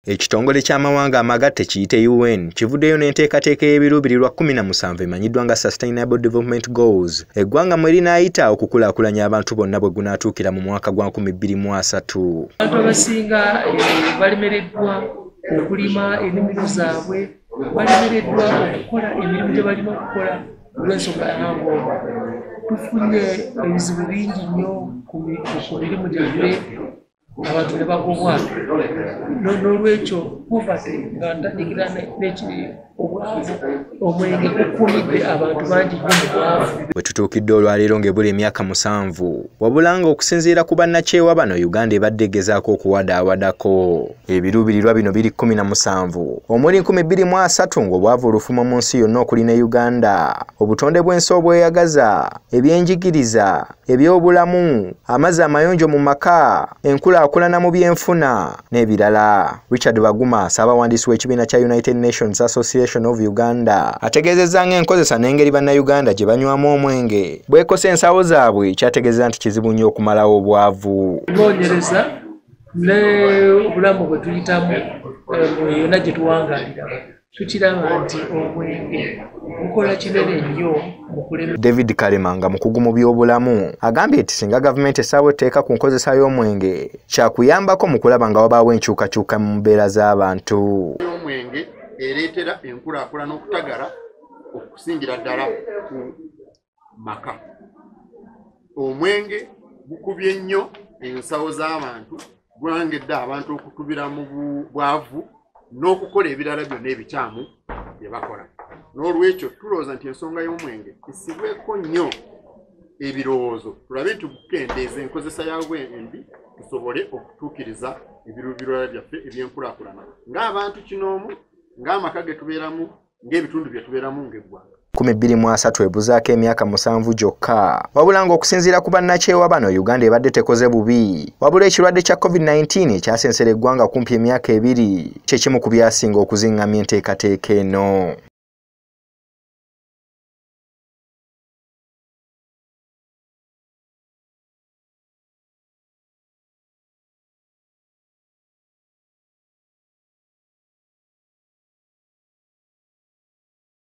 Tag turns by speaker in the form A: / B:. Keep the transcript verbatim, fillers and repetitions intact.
A: Ekitongole ky'amawanga amagatte kiyite U N kivuddeyo n'enteekateeka y'ebiruubirirwa kumi na musanvu emanyiddwa nga Sustainable Development Goals. Eggwanga mwe linaayita okukulaakulanya abantu bonna bwe gunaatuukira mu mwaka gwa nkumi bbiri mu asatu.
B: Abantu abasinga balemereddwa okulima ennimiro zaabwe, balemereddwa okukola emirimu gye balina okukola olw'ensonga yango tufunye ebizibu bingi nnyo ku mirimu gyaffe abantu ne bagobwa n'olwekyo poverty nga ntandikira n'ekiri obwavu omwenge gukumidde abantu bangi nnyo mu bwavu.
A: Bwe tutuukidde olwaleero ng'ebula emyaka musanvu wabula nga okusinziira ku bannakyewa bano Uganda ebadde egezaako okuwadaawadako. Ebiruubirirwa bino biri kkumi na musanvu omuli nkumi bbiri mu asatu ng'obwavu olufumo mu nsi yonna okuli ne Uganda, obutonde bw'ensi obweyagaza, ebyenjigiriza, ebyobulamu, amazzi amayonjo mu maka, enkulaakulana mu byenfuna n'ebirala. Richard Baguma, ssaabawandiisi w'ekibiina kya United Nations Association of Uganda, ategeezezza ng'enkozesa n'engeri bannayuganda gye banywamu omwenge bwekosa ensawo zaabwe kyategeeza nti kizibu nnyo okumalawo obwavu.
B: Noonyereza n'obulamu bwe tuyitamu yonna gye tuwangaalira tukiraba nti omwenge gukola kinene nnyo mu kulema.
A: David Kalema nga mukugu mu byobulamu agambye nti singa gavumenti essaawa etteeka ku nkozesa y'omwenge kyakuyambako mu kulaba nga wabaawo enkyukakyuka mu mbeera z'abantu.
C: Omwenge ereetera enkulaakulana n'okutagala okusingira ddala ku maka. Omwenge gukubye nnyo ensawo z'abantu, gwongedde abantu okutubira mu bwavu n'okukola ebirala byonna ebikyamu bye bakola. N'olwekyo tulowooza nti ensonga y'omwenge esibweko nnyo ebirowoozo tulabe nti tukendeeza enkozesa yaagwo embi tusobole okutuukiriza ebiruubirirwa byaffe eby'enkulaakulana ng'abantu kinoomu, ng'amaka ge tubeeramu, ng'ebitundu bye tubeeramu ng'eggwanga.
A: nkumi bbiri mu asatu ebuzaako emyaka musanvu gyokka wabula ng'okusinziira ku bannakyewa bano Uganda ebadde tekoze bubi wabula ekirwadde kya COVID nineteen ekyasensera eggwanga kumpi emyaka ebiri kye kimu ku byasinga okuzingamya enteekateeka eno.